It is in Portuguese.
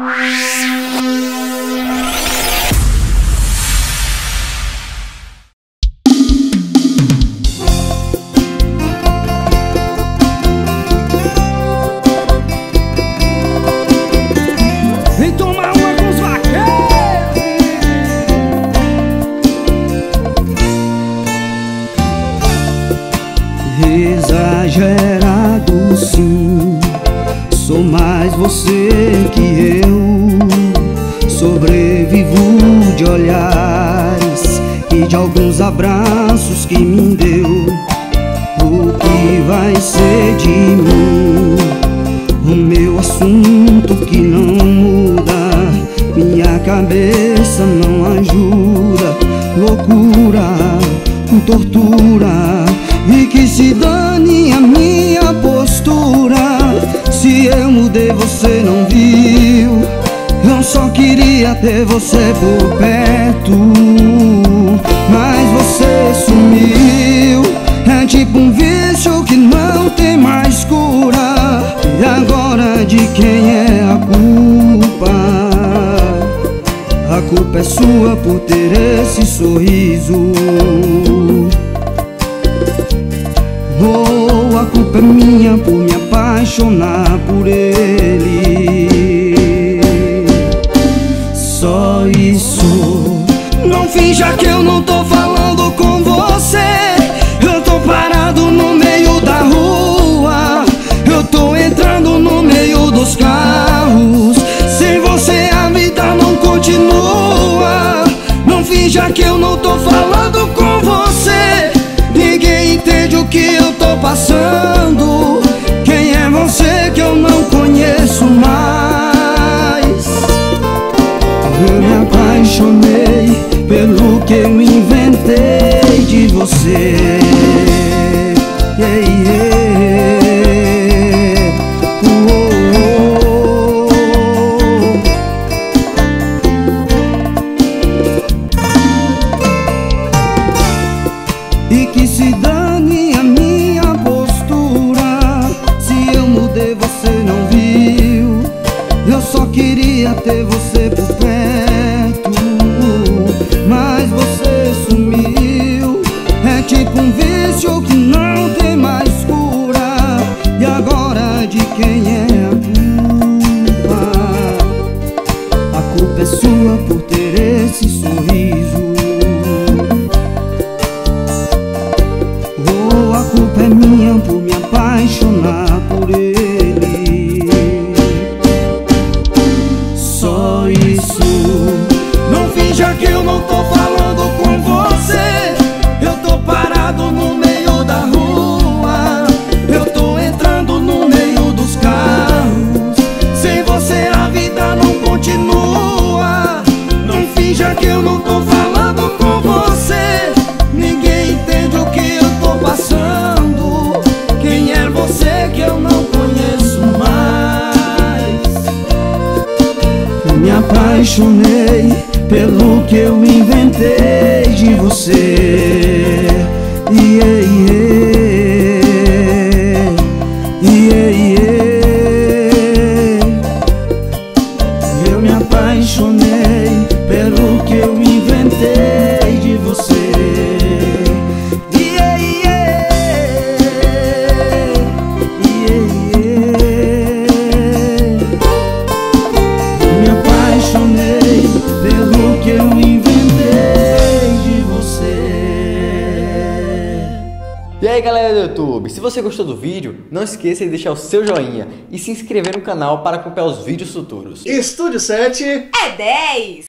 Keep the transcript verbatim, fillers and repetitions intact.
Vem tomar uma com os vaqueiros. Exagerado sim, sou mais você que eu. Sobrevivo de olhares e de alguns abraços que me deu. O que vai ser de mim? O meu assunto que não muda, minha cabeça não ajuda. Loucura, tortura, e que se dane a minha postura. Se eu mudei você não viu, eu só queria ter você por perto, mas você sumiu. É tipo um vício que não tem mais cura. E agora de quem é a culpa? A culpa é sua por ter esse sorriso. Oh, a culpa é minha por me apaixonar por ele. Só isso. Não finja que eu não tô falando com você. Eu tô parado no meio da rua, eu tô entrando no meio dos carros. Sem você a vida não continua. Não finja que eu não tô falando com você. Ninguém entende o que eu tô passando. Quem é você que eu não conheço mais? Eu me apaixonei pelo que eu inventei de você. Yeah, yeah. Oh, oh, oh. E que se dane a minha postura. Se eu mudei você não viu, eu só queria ter você por perto, mas você sumiu. É tipo um vício que não tem mais cura. E agora de quem é a culpa? A culpa é sua por ter esse sorriso. Oh, a culpa é minha por me apaixonar por ele. Só isso. Não finja que eu não tô falando com você. Eu tô parado no meio da rua, eu tô entrando no meio dos carros. Sem você a vida não continua. Não finja que eu não tô falando com você. Ninguém entende o que eu tô passando. Quem é você que eu não conheço mais? Eu me apaixonei pelo que eu inventei de você. Yeah, yeah. Yeah, yeah. Eu me apaixonei pelo que eu inventei de você. Yeah, yeah. Yeah, yeah. Eu me apaixonei pelo que eu inventei de você. E aí galera do YouTube, se você gostou do vídeo, não esqueça de deixar o seu joinha e se inscrever no canal para acompanhar os vídeos futuros. Estúdio sete É dez!